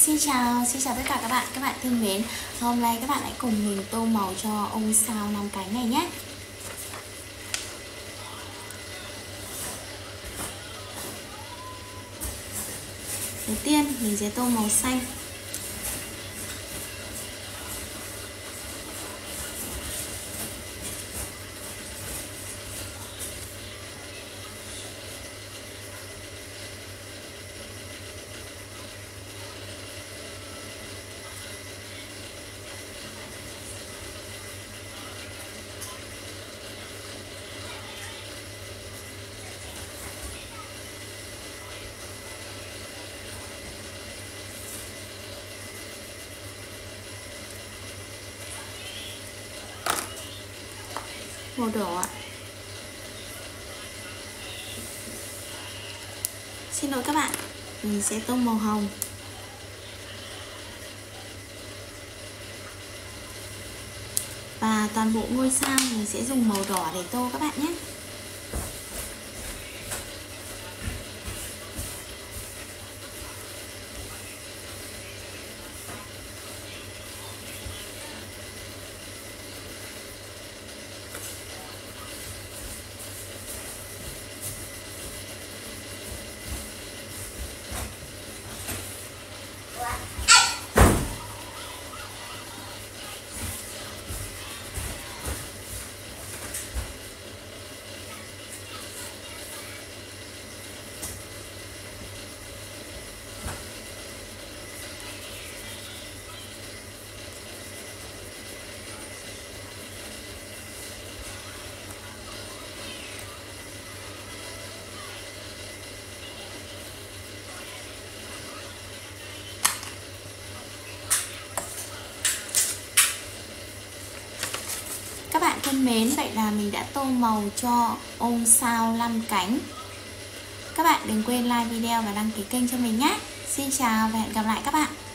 Xin chào tất cả các bạn thân mến. Hôm nay các bạn hãy cùng mình tô màu cho ông sao 5 cánh này nhé. Đầu tiên mình sẽ tô màu xanh. Màu đỏ ạ. Xin lỗi các bạn, mình sẽ tô màu hồng. Và toàn bộ ngôi sao mình sẽ dùng màu đỏ để tô các bạn nhé. Các bạn thân mến, vậy là mình đã tô màu cho ông sao 5 cánh. Các bạn đừng quên like video và đăng ký kênh cho mình nhé. Xin chào và hẹn gặp lại các bạn.